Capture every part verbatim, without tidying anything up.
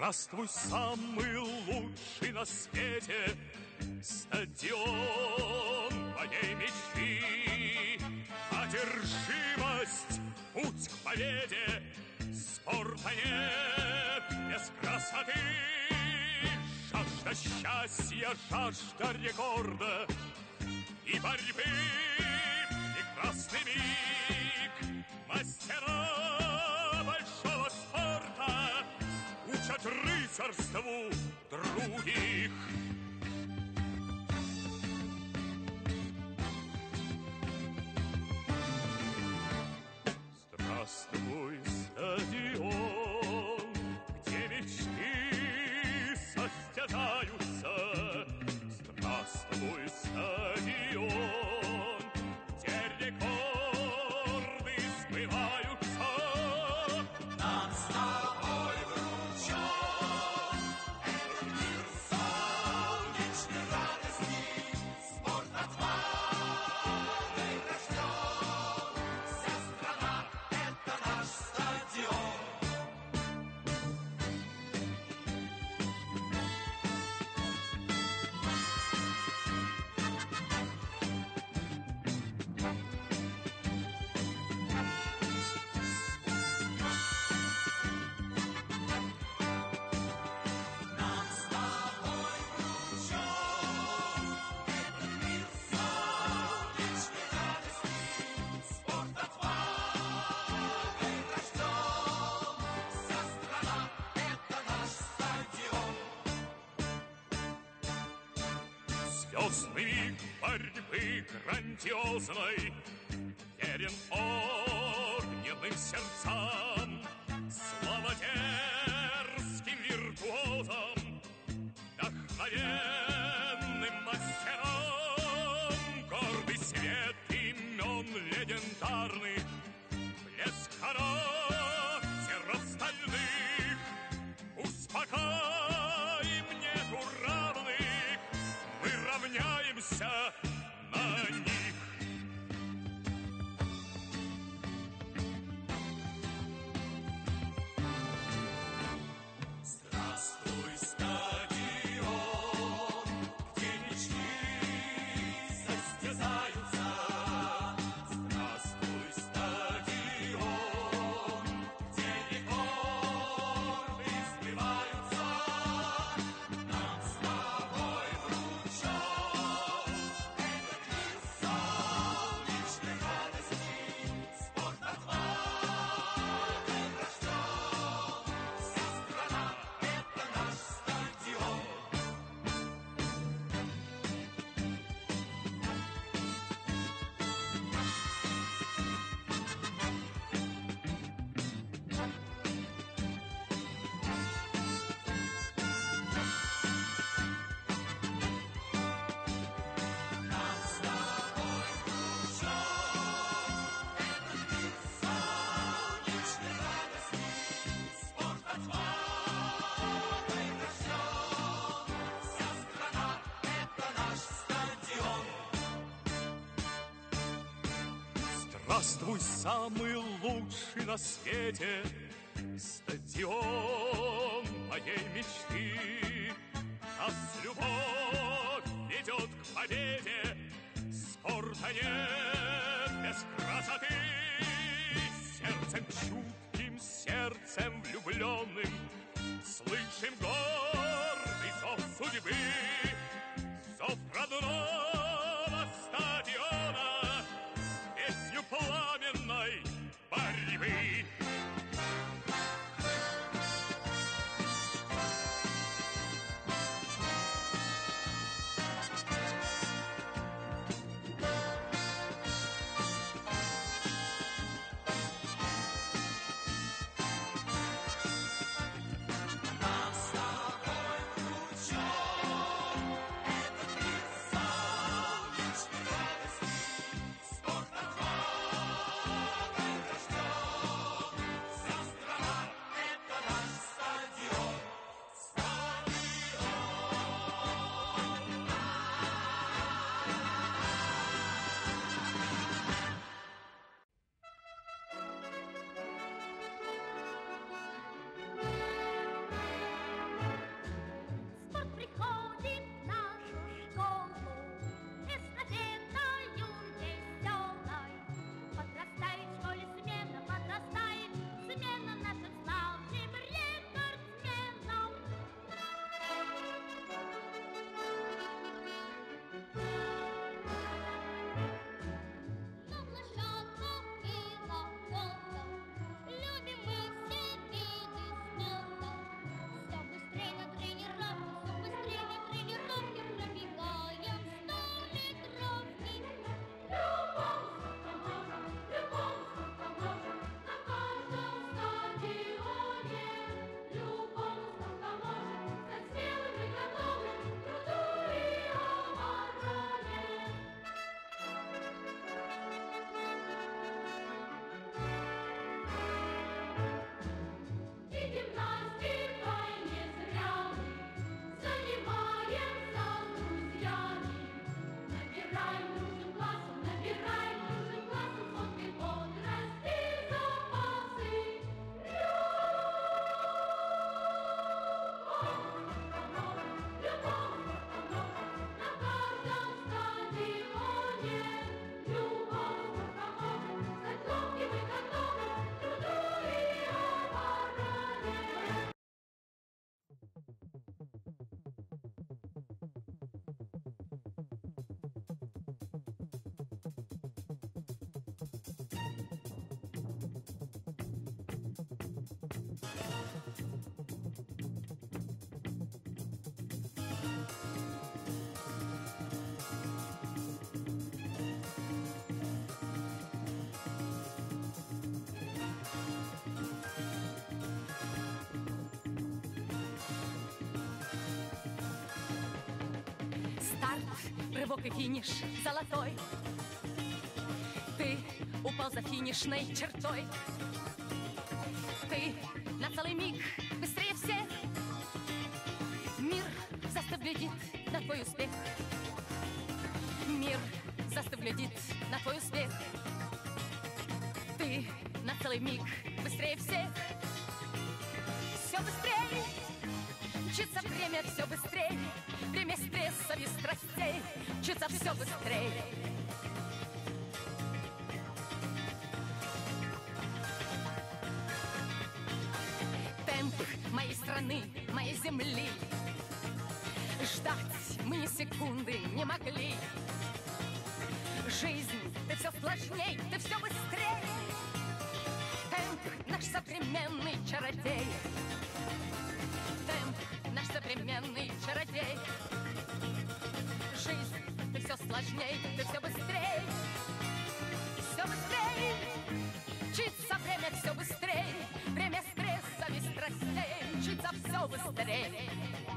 Здравствуй, самый лучший на свете стадион моей мечты. Одержимость, путь к победе, спорта нет без красоты. Жажда счастья, жажда рекорда и борьбы, прекрасный миг. Мастера большого спорта учат рыцарству других. Здравствуй, стадион, где мечты состязаются. Здравствуй, стадион, где рекорды сбываются. Нам с тобой вручен этот мир солнечной радости. Спорт отвагой рожден. Вся страна — это наш стадион. Нам с тобой вручен этот мир солнечной радости. Спорт отвагой рожден. Вся страна — это наш стадион. Звездный миг борьбы грандиозной верен огненным сердцам. Слава дерзким виртуозам, вдохновенным мастерам. Гордый свет имен легендарных, блеск характеров стальных. Успокоим, нету равных, мы равняемся на них. Здравствуй, стадион, где мечты состязаются. Здравствуй, стадион, где рекорды сбиваются. Нам с тобой вручен этот мир солнечной радости. Спорт отвагой рожден. Вся страна — это наш стадион. Нам с тобой вручен этот мир солнечной радости. Спорт отвагой рожден. Вся страна — это наш стадион. Здравствуй, самый лучший на свете стадион моей мечты. Нас любовь ведет к победе, спорта нет без красоты. Сердцем чутким, сердцем влюбленным слышим гордый зов судьбы, зов родного стадиона, песню пламенной борьбы. Нам с тобой вручен этот мир солнечной Старт, рывок и финиш золотой. Ты упал за финишной чертой. Ты на целый миг быстрее всех. Мир застыв глядит на твой успех. Мир застыв глядит на твой успех. Ты на целый миг быстрее всех. Все быстрее, мчится время все быстрее. Время стрессов и страстей мчится все быстрее. Темп моей страны, моей земли ждать мы ни секунды не могли. Жизнь, ты все сложней, ты все быстрее. Темп наш современный чародей. Темп наш современный чародей. Жизнь, ты все сложней, ты все быстрее. Все быстрее, мчится время все быстрее. Время стрессов и страстей мчится все быстрее.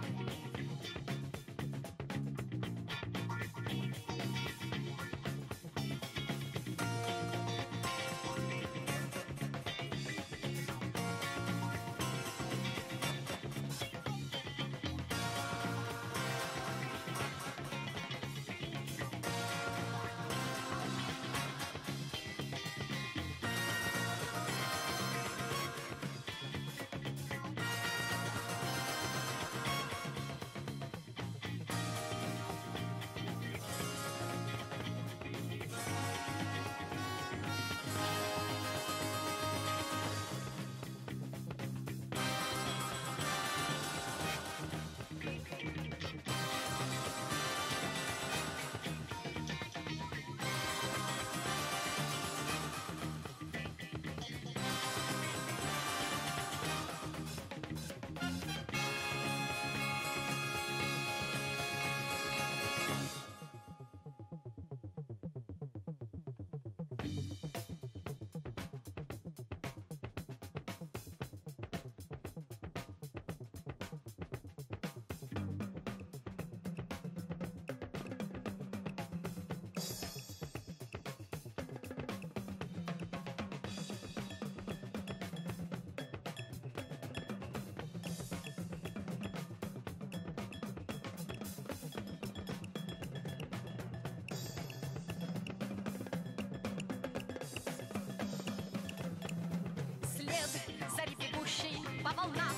Зари бегущий по волнам.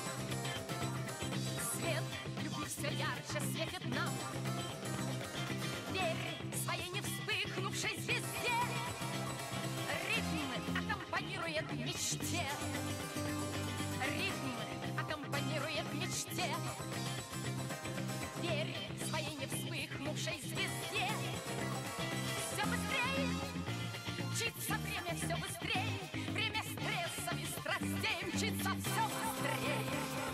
Свет любви все ярче светит нам. Верь своей не вспыхнувшей звезде. Ритм аккомпанирует мечте. Ритм аккомпанирует мечте. Верь своей не вспыхнувшей звезде. Все быстрее, мчится время все быстрее. Время стрессов и страстей мчится все быстрее.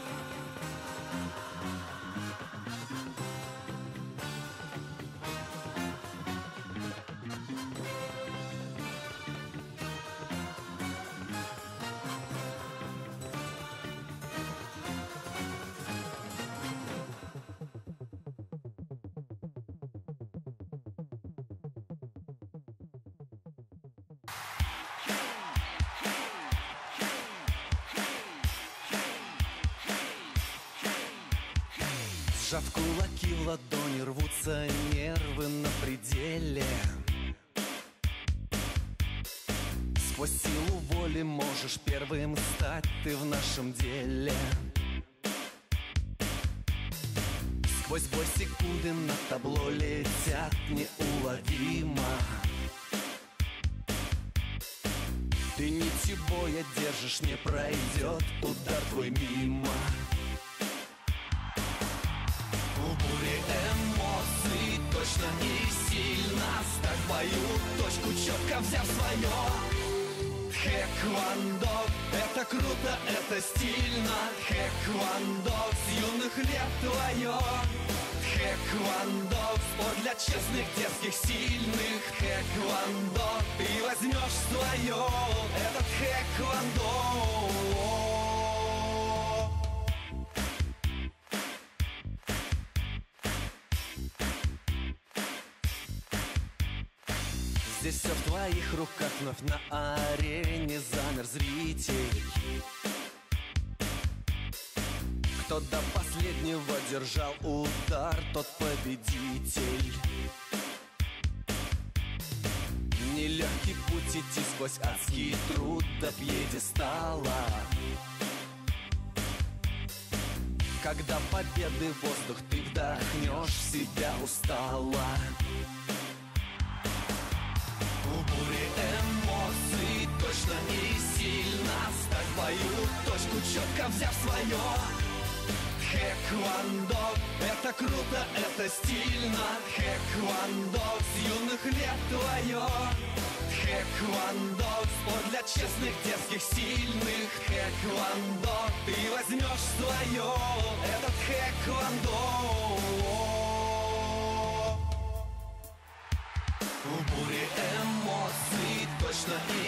Сжав кулаки в ладони, рвутся нервы на пределе. Сквозь силу воли можешь первым стать ты в нашем деле. Сквозь бой секунды на табло летят неуловимо. Ты нитью боя держишь, не пройдет удар твой мимо. В буре эмоций точно и сильно стать в бою, точку четко взяв свое. Хэквондо, это круто, это стильно. Хэквондо, с юных лет твое. Хэквондо, спорт для честных, детских, сильных. Хэквондо, ты возьмешь свое. Этот хэквондо. Здесь все в твоих руках, вновь на арене замер зритель. Кто до последнего держал удар, тот победитель. Нелегкий путь идти сквозь адский труд до пьедестала. Когда победы воздух ты вдохнешь в себя устало. В буре эмоций точно и сильно стать в бою, точку четко взяв свое. Хэквондо, это круто, это стильно. Хэквондо, с юных лет твое. Хэквондо, спорт для честных, дерзких, сильных. Хэквондо, ты возьмешь свое. Этот хэквондо. В буре эмоций точно и